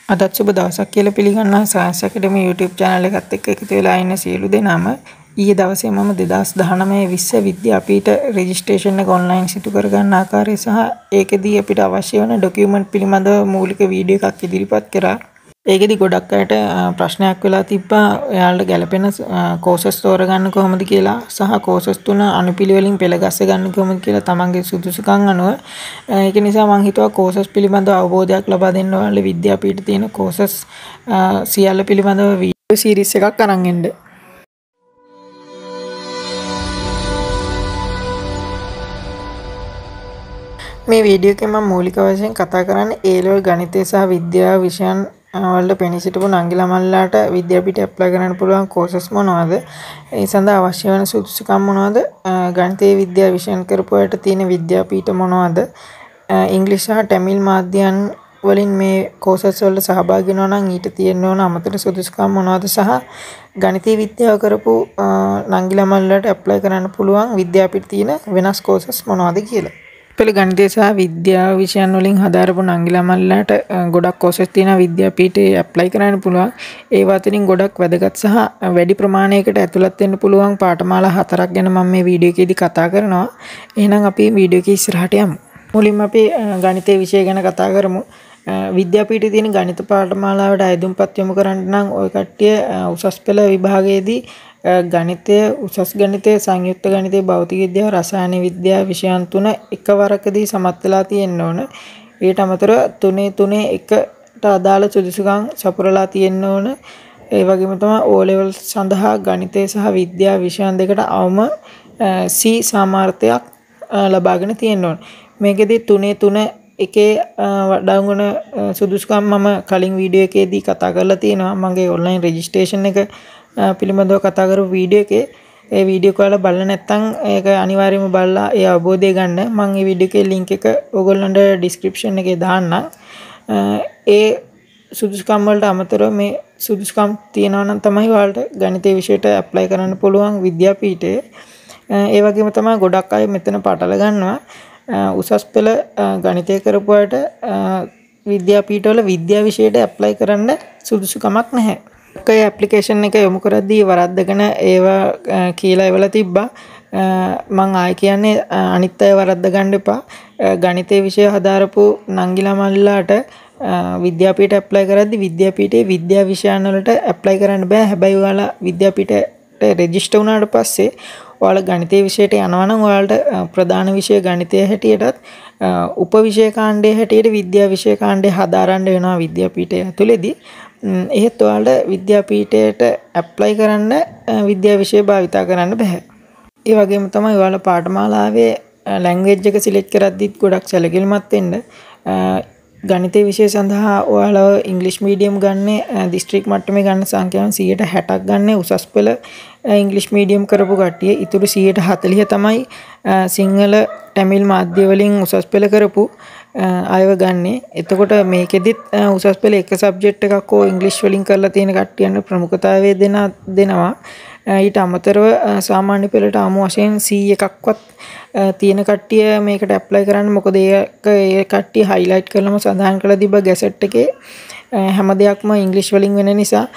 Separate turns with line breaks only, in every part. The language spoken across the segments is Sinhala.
අදත් සුබ දවසක් කියලා පිළිගන්නවා සයන්ස් ඇකඩමි YouTube channel එකත් එක්ක එකතු වෙලා ඉන්න සියලු දෙනාම ඊයේ දවසේ මම 2019 විශ්වවිද්‍යාපීඨ රෙජිස්ට්‍රේෂන් එක ඔන්ලයින් සිදු කර ගන්න ආකාරය සහ ඒකෙදී අපිට අවශ්‍ය වෙන ડોකියුමන්ට් පිළිබඳව මූලික වීඩියෝ එකක් ඉදිරිපත් කරා. ඒකෙදි ගොඩක් අයට ප්‍රශ්නයක් වෙලා තිබ්බා එයාලට ගැළපෙන කෝසස් තෝරගන්න කොහොමද කියලා සහ කෝසස් තුන අනුපිළිවෙලින් පෙළ ගස්ස ගන්න කොහොමද කියලා තමන්ගේ සුදුසුකම් අනුව ඒක නිසා මම හිතුවා කෝසස් පිළිබඳව අවබෝධයක් ලබා දෙන්න ඔයාලට විද්‍යාපීඨ තියෙන කෝසස් සියල්ල පිළිබඳව වීඩියෝ සීරීස් එකක් අරන් එන්න. මේ වීඩියෝ එකෙන් මම මූලික වශයෙන් කතා කරන්නේ A level ගණිතය සහ විද්‍යාව විෂයන් වලට පෙනී සිටපු නංගි ළමයිලාට විද්‍යාපීඨ ඇප්ලයි කරන්න පුළුවන් කෝසස් මොනවද? ඒ සඳහා අවශ්‍ය වෙන සුදුසුකම් මොනවද? ගණිතයේ විද්‍යාව විෂයන් කරපු අයට තියෙන විද්‍යාපීඨ මොනවද? ඉංග්‍රීසි සහ තමිල් මාධ්‍යයන් වලින් මේ කෝසස් වලට සහභාගී වෙනවා නම් ඊට තියෙන්න ඕන අමතර සුදුසුකම් මොනවද? සහ ගණිතීය විද්‍යාව කරපු නංගි ළමයිලාට ඇප්ලයි කරන්න පුළුවන් විද්‍යාපීඨ තියෙන වෙනස් කෝසස් මොනවද කියලා. පෙළ ගණිතය සහ විද්‍යාව විෂයන් වලින් හදාරපු නංගි ළමයිලාට ගොඩක් කෝසස් තියෙනවා විද්‍යාපීඨේ ඇප්ලයි කරන්න පුළුවන්. ඒවා අතරින් ගොඩක් වැදගත් සහ වැඩි ප්‍රමාණයකට ඇතුළත් වෙන්න පුළුවන් පාඨමාලා 4ක් ගැන මම මේ වීඩියෝ එකේදී කතා කරනවා. එහෙනම් අපි වීඩියෝ එක ඉස්සරහට යමු. මුලින්ම අපි ගණිතයේ විෂය ගැන කතා කරමු. විද්‍යාපීඨයේ තියෙන ගණිත පාඨමාලාවට අයදුම්පත් යොමු කරන්න නම් ඔය කට්ටිය උසස් පෙළ විභාගයේදී ගණිතය උසස් ගණිතය සංයුක්ත ගණිතය භෞතික විද්‍යාව රසායන විද්‍යාව විෂයන් තුන එකවරකදී සමත් වෙලා තියෙන්න ඕන. ඊට අමතරව තුනේ එකට අදාළ සුදුසුකම් සපුරලා තියෙන්න ඕන. ඒ වගේම තමයි O level සඳහා ගණිතය සහ විද්‍යාව විෂයන් දෙකට අවම C සාමාර්ථයක් ලබාගෙන තියෙන්න ඕන. මේකෙදි තුනේ එකේ වඩාගුණ සුදුසුකම් මම කලින් වීඩියෝ එකේදී කතා කරලා තියෙනවා. මගේ ඔන්ලයින් රෙජිස්ට්‍රේෂන් එක පිළිබඳව කතා කරපු වීඩියෝ එකේ ඒ වීඩියෝ එක ඔයාලා බලලා නැත්නම් ඒක අනිවාර්යයෙන්ම බලලා ඒ අවබෝධය ගන්න. මම මේ වීඩියෝ එකේ link එක ඕගොල්ලන්ට description එකේ දාන්නම්. ඒ සුදුසුකම් වලට අමතරව මේ සුදුසුකම් තියෙනවා නම් තමයි ඔයාලට ගණිතයේ විෂයට ඇප්ලයි කරන්න පුළුවන් විද්‍යාපීඨයේ. ඒ වගේම තමයි ගොඩක් අය මෙතන පටල ගන්නවා. උසස් පෙළ ගණිතය කරපු අයට විද්‍යාපීඨවල විද්‍යා විෂයට ඇප්ලයි කරන්න සුදුසුකමක් නැහැ. ඒ ඇප්ලිකේෂන් එක යොමු කරද්දී වරද්දගෙන ඒවා කියලා එවලා තිබ්බා. මම ආයෙ කියන්නේ අනිත් අය වරද්ද ගන්න එපා. ගණිතයේ විෂය හදාරපු නංගි ළමයිලාට විද්‍යාපීඨ ඇප්ලයි කරද්දී විද්‍යාපීඨයේ විද්‍යා විෂයන් වලට ඇප්ලයි කරන්න බෑ. හැබැයි ඔයාලා විද්‍යාපීඨයට රෙජිස්ටර් වුණාට පස්සේ ඔයාලා ගණිතයේ විෂයට යනවා නම් ඔයාලට ප්‍රධාන විෂය ගණිතය හැටියටත් උපවිෂය කාණ්ඩයේ හැටියට විද්‍යා විෂය කාණ්ඩය හදාරන්න වෙනවා විද්‍යාපීඨය ඇතුළේදී. එහෙත් ඔයාලට විද්‍යාපීඨයට ඇප්ලයි කරන්න විද්‍යා විෂය භාවිතා කරන්න බෑ. ඒ වගේම තමයි ඔයාලා පාඨමාලාවේ ලැන්ග්වේජ් එක සිලෙක්ට් කරද්දිත් ගොඩක් සැලකිලිමත් වෙන්න. ගණිතයේ විෂය සඳහා ඔයාලා ඉංග්‍රීසි මීඩියම් ගන්න දිස්ත්‍රික් මට්ටමේ ගන්න සංඛ්‍යාවන් 60% ගන්න උසස් පෙළ ඉංග්‍රීසි මීඩියම් කරපු කට්ටිය. ඊටු 40% තමයි සිංහල තමිල් මාධ්‍ය වලින් උසස් පෙළ කරපු අයව ගන්නෙ. එතකොට මේකෙදිත් උසස් පෙළ එක සබ්ජෙක්ට් එකක් හෝ ඉංග්‍රීසි වලින් කරලා තියෙන කට්ටියන්ට ප්‍රමුඛතාවය දෙනවා. ඊට අමතරව සාමාන්‍ය පෙළට අමු වශයෙන් C එකක්වත් තියෙන කට්ටිය මේකට ඇප්ලයි කරන්න. මොකද ඒ කට්ටිය හයිලයිට් කරලම සඳහන් කරලා තිබ්බ ගැසට් එකේ හැම දෙයක්ම ඉංග්‍රීසි වලින් වෙන නිසා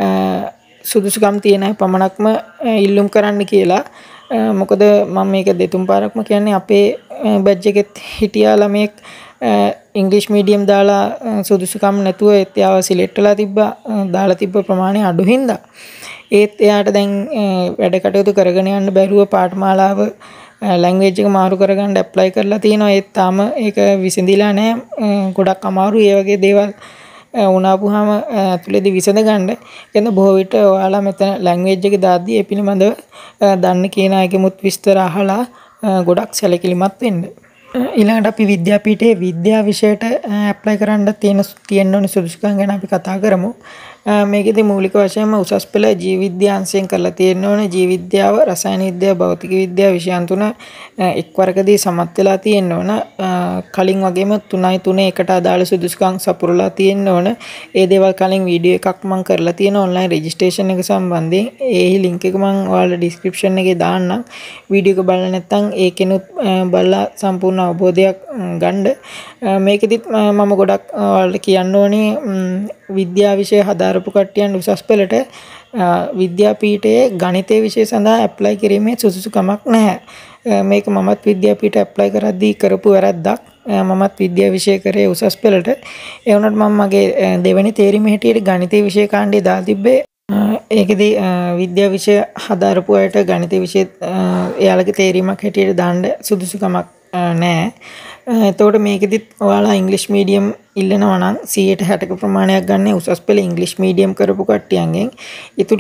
සුදුසුකම් තියෙන අය පමණක්ම ඉල්ලුම් කරන්න කියලා. මොකද මම මේක දෙතුන් පාරක්ම කියන්නේ අපේ බැච් එකෙත් හිටියා ළමෙක් ඉංග්‍රීසි මීඩියම් දාලා සුදුසුකම් නැතුව එයාව සිලෙක්ට් වෙලා තිබ්බා. දාලා තිබ්බ ප්‍රමාණය අඩු හින්දා ඒත් එයාට දැන් වැඩ කටයුතු කරගෙන යන්න බැරුව පාඨමාලාව ලැන්ග්වේජ් එක මාරු කරගන්න ඇප්ලයි කරලා තියෙනවා. ඒත් තාම ඒක විසඳිලා නැහැ. ගොඩක් අමාරු ඒ වගේ දේවල් වුණාපුවාම ඇතුළේදී විසඳ ගන්න. එතන බොහෝ විට ඔයාලා මෙතන ලැන්ග්වේජ් එක දාද්දී ඒ පිළිබඳව දන්න කියන අයගෙමුත් විස්තර අහලා ගොඩක් සැලකිලිමත් වෙන්න. ඊළඟට අපි විද්‍යාපීඨයේ විද්‍යා විෂයට ඇප්ලයි කරන්න තියෙන ඕනේ සුදුසුකම් ගැන අපි කතා කරමු. මේකෙදි මූලික වශයෙන්ම උසස් පෙළ ජීව විද්‍යාංශයෙන් කරලා තියෙන්න ඕනේ. ජීව විද්‍යාව, රසායන විද්‍යාව, භෞතික විද්‍යාව විෂයන් තුන එක්වරකදී සමත් වෙලා තියෙන්න ඕන. කලින් වගේම 3 එකට අදාළ සුදුසුකම් සපුරලා තියෙන්න ඕන. ඒ දේවල් කලින් වීඩියෝ එකක් මම කරලා තියෙන ඔන්ලයින් රෙජිස්ට්‍රේෂන් එක සම්බන්ධයෙන්. ඒ ලින්ක් එක මම ඔයාලා ඩිස්ක්‍රිප්ෂන් එකේ දාන්නම්. වීඩියෝ එක බලලා නැත්නම් ඒකෙනුත් බලලා සම්පූර්ණ අවබෝධයක් ගන්න. මේකෙදිත් මම ගොඩක් ඔයාලට කියන්න ඕනේ විද්‍යා විෂය හදාරපු කට්ටියන් උසස් පෙළට විද්‍යාපීඨයේ ගණිතය විෂය සඳහා ඇප්ලයි කිරීමේ සුදුසුකමක් නැහැ. මේක මමත් විද්‍යාපීඨ ඇප්ලයි කරද්දී කරපු වැරද්දක්. මමත් විද්‍යා විෂය කරේ උසස් පෙළට. ඒ වුණාට මම මගේ දෙවෙනි තේරීම හැටියට ගණිතය විෂය කාණ්ඩය දාලා තිබ්බේ. ඒකෙදි විද්‍යා විෂය හදාරපු අයට ගණිත විෂය එයාලගේ තේරීමක් හැටියට දාන්න සුදුසුකමක් නැහැ. එතකොට මේකෙදිත් ඔයාලා ඉංග්‍රීසි මීඩියම් ඉල්ලනවා නම් 60% ප්‍රමාණයක් ගන්න උසස් පෙළ ඉංග්‍රීසි මීඩියම් කරපු කට්ටියන්ගෙන් ඊටු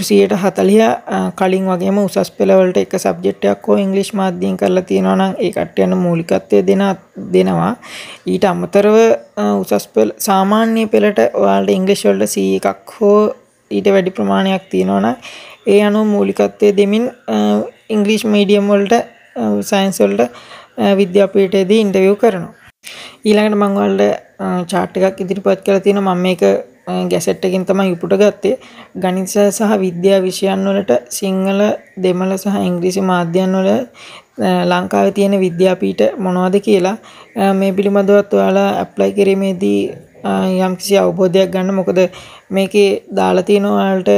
40% කලින් වගේම උසස් පෙළ වලට එක සබ්ජෙක්ට් එකක් හෝ ඉංග්‍රීසි මාධ්‍යයෙන් කරලා තියෙනවා නම් ඒ කට්ටියන්ට මූලිකත්වය දෙනවා. ඊට අමතරව උසස් පෙළ සාමාන්‍ය පෙළට ඔයාලට ඉංග්‍රීසි වලට C එකක් හෝ ඊට වැඩි ප්‍රමාණයක් තියෙනවා නම් ඒ අනුව මූලිකත්වය දෙමින් ඉංග්‍රීසි මීඩියම් වලට සයන්ස් වලට විද්‍යාපීඨයේදී ඉන්ටර්විව් කරනවා. ඊළඟට මම ඔයාලට chart එකක් ඉදිරිපත් කරලා තියෙනවා. මම මේක ගැසට් එකකින් තමයි උපුට ගත්තේ. ගණිත සහ විද්‍යා විෂයන් වලට සිංහල, දෙමළ සහ ඉංග්‍රීසි මාධ්‍යයන් වල ලංකාවේ තියෙන විද්‍යාපීඨ මොනවද කියලා මේ පිළිබඳවත් ඔයාලා ඇප්ලයි කිරීමේදී යම්කිසි අවබෝධයක් ගන්න. මොකද මේකේ දාලා තියෙන ඔයාලට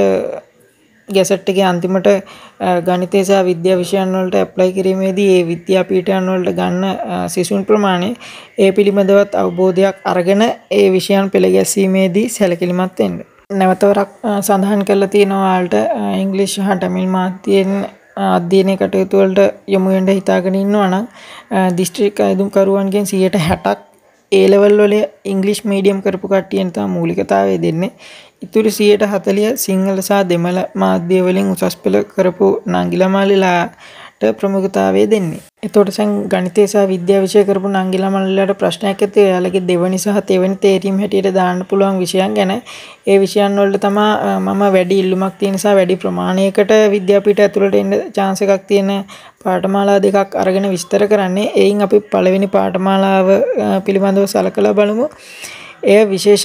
ගැසට් එකේ අන්තිමට ගණිතය සහ විද්‍යා විෂයන් වලට ඇප්ලයි කිරීමේදී ඒ විද්‍යාපීඨයන් වලට ගන්න සිසුන් ප්‍රමාණය ඒ පිළිබඳවත් අවබෝධයක් අරගෙන ඒ විෂයන් පෙළ ගැසීමේදී සැලකිලිමත් වෙන්න. නැවතවරක් සඳහන් කරලා තියෙනවා ඔයාලට ඉංග්‍රීසි සහ තමිල් මාධ්‍යයෙන් අධ්‍යයනයේ කටයුතු වලට යොමු වෙන්න හිතාගෙන ඉන්නවා නම් දිස්ත්‍රික් අයදුම්කරුවන්ගෙන් 60%ක් A level වල ඉංග්‍රීසි මීඩියම් කරපු කට්ටියන් තමයි මූලිකතාවය දෙන්නේ. ඉතුරු 40% සිංහල සහ දෙමළ මාධ්‍ය වලින් උසස් පෙළ කරපු නංගිලා මාලිලාට ප්‍රමුඛතාවය දෙන්නේ. එතකොට ගණිතය සහ විද්‍යා විෂය කරපු නංගිලා මාලිලාට ප්‍රශ්නයක් ඇති එයාලගේ දෙවෙනි සහ තෙවෙනි තේරීම් හැටියට දාන්න පුළුවන් විෂයන් ගැන. ඒ විෂයන් වලට තමයි මම වැඩි ඉල්ලුමක් තියෙන නිසා වැඩි ප්‍රමාණයකට විද්‍යාපීඨ ඇතුළට එන්න chance එකක් තියෙන පාඨමාලා දෙකක් අරගෙන විස්තර කරන්නේ. එයින් අපි පළවෙනි පාඨමාලාව පිළිබඳව සලකලා බලමු. ඒ විශේෂ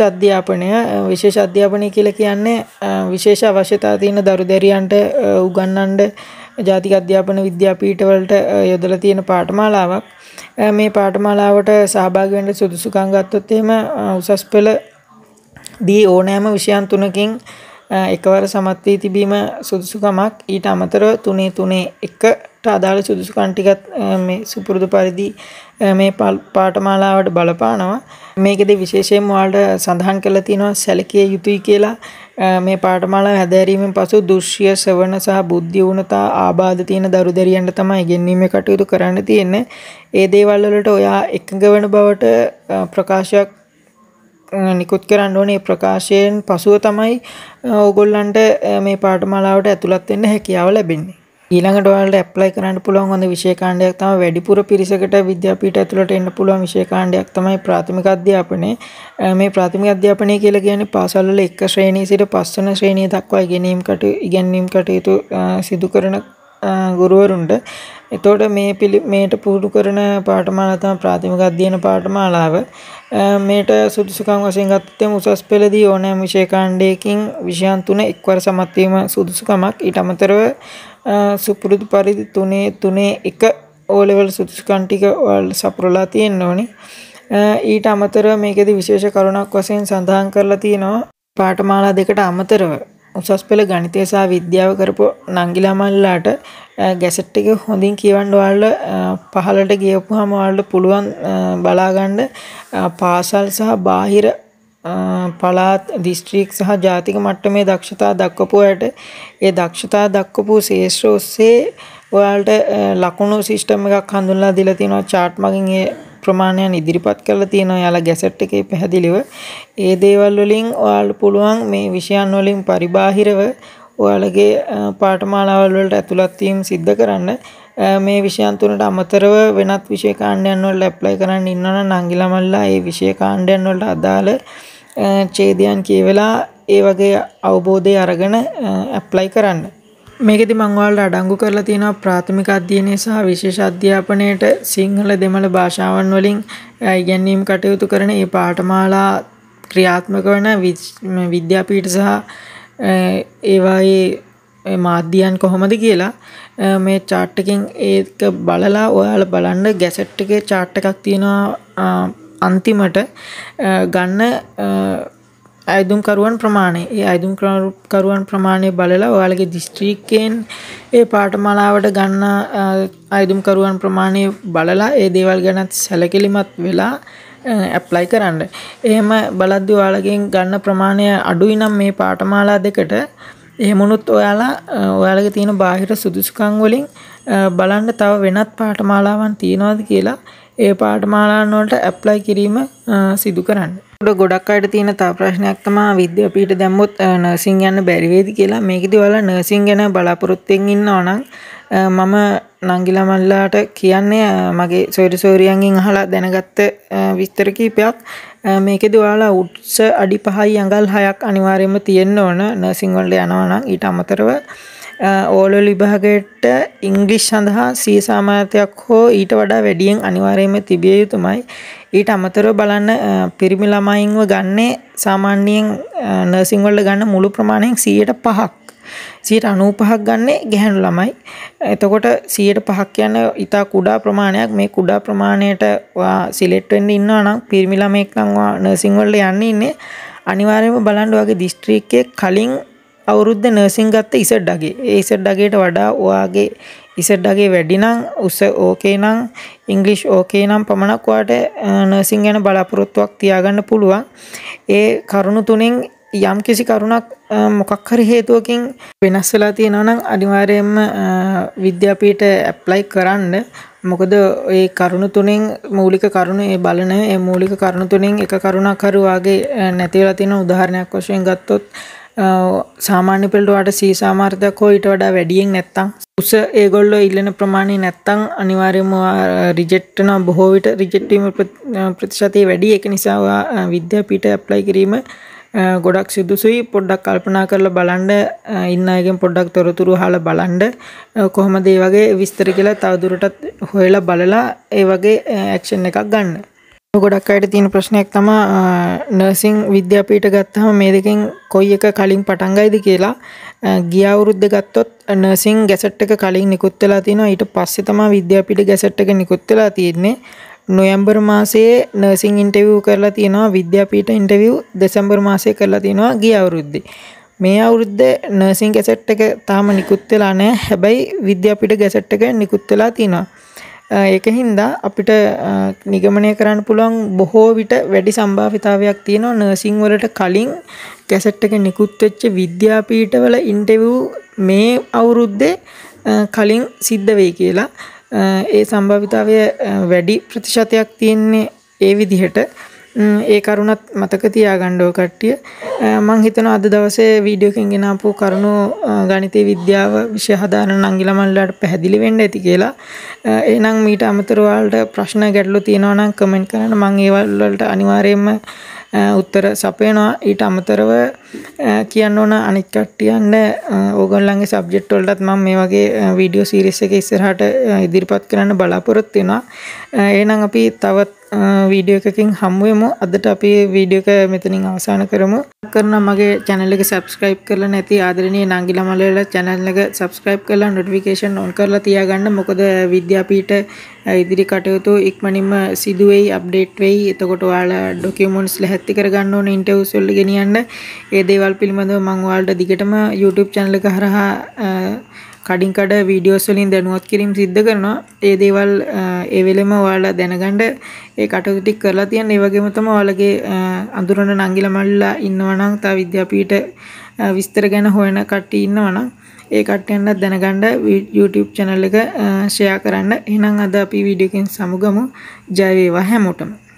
අධ්‍යාපනය කියලා කියන්නේ විශේෂ අවශ්‍යතා තියෙන දරුදැරියන්ට උගන්වන්න ජාතික අධ්‍යාපන විද්‍යාපීඨ වලට යොදලා තියෙන පාඨමාලාවක්. මේ පාඨමාලාවට සහභාගී වෙන්න සුදුසුකම් ගත්තොත් එහෙම උසස් පෙළ දී ඕනෑම විෂයන් 3කින් එකවර සමත් වී තිබීම සුදුසුකමක්. ඊට අමතරව 3-1ට අදාළ සුදුසුකම් ටිකත් මේ සුපුරුදු පරිදි මේ පාඨමාලාවට බලපානවා. මේකෙදි විශේෂයෙන්ම ඔයාලට සඳහන් කරලා තියෙනවා සැලකිය යුතුයි කියලා. මේ පාඨමාලාව හැදෑරීමෙන් පසු දෘශ්‍ය ශ්‍රවණ සහ බුද්ධි වුණතා ආබාධ තියෙන දරුදැරියන්ට තමයි ඉගෙනීමේ කටයුතු කරන්න තියෙන්නේ. ඒ දේවල් වලට ඔයා එකඟ වෙන බවට ප්‍රකාශයක් නිකුත් කරන්න ඕනේ. ප්‍රකාශයෙන් පසුව තමයි ඕගොල්ලන්ට මේ පාඨමාලාවට ඇතුළත් වෙන්න හැකියාව ලැබෙන්නේ. ඊළඟට ඔයාලට ඇප්ලයි කරන්න පුළුවන් හොඳ විෂය කාණ්ඩයක් තමයි වැඩිපුර පිරිසකට විද්‍යාපීඨ ඇතුළට එන්න පුළුවන් විෂය කාණ්ඩයක් තමයි ප්‍රාථමික අධ්‍යාපනය. මේ ප්‍රාථමික අධ්‍යාපනය කියලා කියන්නේ පාසල් වල 1 ශ්‍රේණිය සිට 5 වෙනි ශ්‍රේණිය දක්වා ඉගෙනීම් කටයුතු සිදු කරන ගුරුවරුන්ට. එතකොට මේට පුහුණු කරන පාඨමාලාව තමයි ප්‍රාථමික අධ්‍යයන පාඨමාලාව. මේට සුදුසුකම් වශයෙන් ගත්තොත් උසස් පෙළදී ඕනෑම විෂය කාණ්ඩයකින් විෂයන් 3 එක්වර සමත් වීම සුදුසුකමක්. ඊට අමතරව සුපුරුදු පරිදි 3-1 O level සුදුසුකම් ටික ඔයාලා සපුරලා තියෙන්න ඕනේ. ඊට අමතරව මේකෙදි විශේෂ කරුණක් වශයෙන් සඳහන් කරලා තියෙනවා පාඨමාලා දෙකට අමතරව උසස් පෙළ ගණිතය සහ විද්‍යාව කරපු නංගිලා මල්ලාට ගැසට් එක හොඳින් කියවන්න ඔයාලා පහළට ගියපුවාම ඔයාලට පුළුවන් බලා ගන්න පාසල් සහ බාහිර පළාත් දිස්ත්‍රික් සහ ජාතික මට්ටමේ දක්ෂතා දක්වපු අයට ඒ දක්ෂතා දක්වපු ශේෂ්ත්‍ර ඔස්සේ ඔයාලට ලකුණු සිස්ටම් එකක් හඳුන්වලා දීලා තියෙනවා. chart මගින් ඒ ප්‍රමාණයන් ඉදිරිපත් කරලා තියෙනවා යාලා ගැසට් එකේ පැහැදිලිව. ඒ දේවල් වලින් ඔයාලට පුළුවන් මේ විෂයන් වලින් පරිබාහිරව ඔයාලගේ පාඨමාලාවල් වලට ඇතුළත් වීම සිද්ධ කරන්න. මේ විෂයන් තුනට අමතරව වෙනත් විෂය කාණ්ඩයන් වලට ඇප්ලයි කරන්න ඉන්නවනම් නංගිලා මල්ලා ඒ විෂය කාණ්ඩයන් වලට අදාළ ඡේදයන් කියවලා ඒ වගේ අවබෝධය අරගෙන ඇප්ලයි කරන්න. මේකෙදි මම ඔයාලට අඩංගු කරලා තියෙනවා ප්‍රාථමික අධ්‍යයනය සහ විශේෂ අධ්‍යාපනයේට සිංහල දෙමළ භාෂාවන් වලින් ඉගෙනීම් කටයුතු කරන මේ පාඨමාලා ක්‍රියාත්මක වන විද්‍යාපීඨ සහ ඒවායේ මාධ්‍යයන් කොහොමද කියලා මේ chart එකෙන් ඒක බලලා ඔයාලා බලන්න ගැසට් එකේ chart එකක් තියෙනවා අන්තිමට ගන්න අයදුම්කරුවන් ප්‍රමාණය ඒ අයදුම්කරුවන් ප්‍රමාණය බලලා ඔයාලගේ දිස්ත්‍රික්කයෙන් ඒ පාඨමාලාවට ගන්න අයදුම්කරුවන් ප්‍රමාණය බලලා ඒ දේවල් ගැන සැලකිලිමත් වෙලා ඇප්ලයි කරන්න. එහෙම බලද්දී ඔයාලගෙන් ගන්න ප්‍රමාණය අඩුයි නම් මේ පාඨමාලා දෙකට එහෙමනොත් ඔයාලගේ තියෙන බාහිර සුදුසුකම් වලින් බලන්න තව වෙනත් පාඨමාලාවන් තියනවාද කියලා ඒ පාඨමාලාවන් වලට ඇප්ලයි කිරීම සිදු කරන්න. ගොඩක් අයට තියෙන තව ප්‍රශ්නයක් තමයි විද්‍යාපීඨ දැම්මොත් නර්සින් යන්න බැරි වේද කියලා. මේකදී ඔයාලා නර්සින් ගැන බලාපොරොත්තුෙන් ඉන්නවා නම් මම නංගිලා මල්ලාට කියන්නේ මගේ සොයුරියන්ගෙන් අහලා දැනගත්ත විස්තර කීපයක්. මේකදී ඔයාලා උත්ස අඩි 5යි අඟල් 6ක් අනිවාර්යයෙන්ම තියෙන්න ඕන නර්සින් වලට යනවා නම්. ඊට අමතරව ඕලෙවල් විභාගයට ඉංග්‍රීසි සඳහා සී සාමාර්ථයක් හෝ ඊට වඩා වැඩියෙන් අනිවාර්යයෙන්ම තිබිය යුතුමයි. ඊට අමතරව බලන්න පිරිමි ළමයින්ව ගන්නේ සාමාන්‍යයෙන් නර්සින් වලට ගන්න මුළු ප්‍රමාණයෙන් 5%ක් 95%ක් ගන්නේ ගැහැණු ළමයි. එතකොට 5% කියන්නේ ඉතා කුඩා ප්‍රමාණයක්. මේ කුඩා ප්‍රමාණයට සිලෙක්ට් වෙන්න ඉන්නවා නම් පිරිමි ළමෙක් නම් නර්සින් වලට යන්න ඉන්නේ අනිවාර්යයෙන්ම බලන්න ඔයාගේ දිස්ත්‍රික්කයේ කලින් අවුරුද්ද නර්සින් ගත්ත ඉසඩ් අගේ. ඒ ඉසඩ් අගේට වඩා ඔයාගේ ඉසඩ් අගේ වැඩි නම් උස ඕකේ නම් ඉංග්‍රීසි ඕකේ නම් පමණක් ඔයාට නර්සින් ගැන බලාපොරොත්තුවක් තියාගන්න පුළුවන්. ඒ කරුණු තුනෙන් යම් කිසි කරුණක් මොකක් හරි හේතුවකින් වෙනස් වෙලා තියෙනවා නම් අනිවාර්යයෙන්ම විද්‍යාපීඨ ඇප්ලයි කරන්න. මොකද ඒ කරුණු තුනෙන් මූලික කරුණු ඒ බලන ඒ මූලික කරුණු තුනෙන් එක කරුණක් හරි වාගේ නැති වෙලා තියෙන උදාහරණයක් වශයෙන් ගත්තොත් සාමාන්‍ය පෙළට වාට සී සාමාර්ථයක් හෝ ඊට වඩා වැඩියෙන් නැත්තම් උස ඒගොල්ලෝ ඉල්ලන ප්‍රමාණය නැත්තම් අනිවාර්යයෙන්ම රිජෙක්ට් වෙනවා. බොහෝ විට රිජෙක්ට් වීම ප්‍රතිශතය වැඩි. ඒක නිසා විද්‍යාපීඨ ඇප්ලයි කිරීම ගොඩක් සුදුසුයි. පොඩ්ඩක් කල්පනා කරලා බලන්න ඉන්න අයගෙන් පොඩ්ඩක් තොරතුරු අහලා බලන්න කොහොමද මේ වගේ විස්තර කියලා තවදුරටත් හොයලා බලලා ඒ වගේ ඇක්ෂන් එකක් ගන්න. ගොඩක් අයට තියෙන ප්‍රශ්නයක් තමයි නර්සින් විද්‍යාපීඨ ගත්තාම මේ දෙකෙන් කොයි එක කලින් පටන් ගයිද කියලා. ගිය අවුරුද්ද ගත්තොත් නර්සින් ගැසට් එක කලින් නිකුත් වෙලා තිනවා. ඊට පස්සේ තමයි විද්‍යාපීඨ ගැසට් එක නිකුත් වෙලා තියෙන්නේ. නොවැම්බර් මාසයේ නර්සින් ඉන්ටර්විව් කරලා තියෙනවා. විද්‍යාපීඨ ඉන්ටර්විව් දෙසැම්බර් මාසයේ කරලා තියෙනවා ගිය අවුරුද්දේ. මේ අවුරුද්දේ නර්සින් ගැසට් එක තාම නිකුත් වෙලා නැහැ. හැබැයි විද්‍යාපීඨ ගැසට් එක නිකුත් වෙලා තිනවා. ඒකින්ද අපිට නිගමනය කරන්න පුළුවන් බොහෝ විට වැඩි සම්භාවිතාවයක් තියෙනවා නර්සින් වලට කලින් ගැසට් එක නිකුත් වෙච්ච විද්‍යාපීඨවල ඉන්ටර්විව් මේ අවුරුද්දේ කලින් සිද්ධ වෙයි කියලා. ඒ සම්භාවිතාවය වැඩි ප්‍රතිශතයක් තියෙන්නේ ඒ විදිහට. ඒ කරුණත් මතක තියාගන්න ඕක කට්ටිය. මම හිතනවා අද දවසේ වීඩියෝ එකකින් ගෙනාපු කරුණු ගණිතේ විද්‍යාව විෂය හදාරන නංගිලා මල්ලාට පැහැදිලි වෙන්න ඇති කියලා. එහෙනම් මීට අමතරව ඔයාලට ප්‍රශ්න ගැටලු තියෙනවා නම් කමෙන්ට් කරන්න. මම ඒවල් වලට අනිවාර්යයෙන්ම උත්තර සපයනවා. ඊට අමතරව කියන්න ඕන අනිත් කට්ටියන්ට ඕගොල්ලන්ගේ සබ්ජෙක්ට් වලටත් මම මේ වගේ වීඩියෝ සීරීස් එක ඉස්සරහට ඉදිරිපත් කරන්න බලාපොරොත්තු වෙනවා. එහෙනම් අපි තවත් වීඩියෝ එකකින් හමු වෙමු. අදට අපි වීඩියෝ එක මෙතනින් අවසන් කරමු. කරන මගේ channel එක subscribe කරලා නැති ආදරණීය නංගිලා මල්ලේලා channel එක subscribe කරලා notification on කරලා තියාගන්න. මොකද විද්‍යාපීඨ ඉදිරි කටයුතු ඉක්මනින්ම සිදු වෙයි, අප්ඩේට් වෙයි. එතකොට ඔයාලා ඩොකියුමන්ට්ස් ලැහැත්ති කරගන්න ඕනේ ඉන්ටර්විව්ස් වලට ගෙනියන්න. ඒ දේවල් පිළිබඳව මම ඔයාලට දිගටම YouTube channel එක හරහා කඩින් කඩ වීඩියෝස් වලින් දැනුවත් කිරීම සිද්ධ කරනවා. ඒ දේවල් ඒ වෙලෙම ඔයාලා දැනගන්න ඒ කටයුතු ටික කරලා තියන්න. ඒ වගේම තමයි ඔයාලගේ අඳුරන නංගිලා මල්ලිලා ඉන්නවා නම් තව විද්‍යාපීඨ විස්තර ගැන හොයන කට්ටිය ඉන්නවා නම් ඒ කට්ටියන්ට දැනගන්න YouTube channel එක share කරන්න. එහෙනම් අද අපි වීඩියෝ එකෙන් සමුගමු. ජය වේවා හැමෝටම.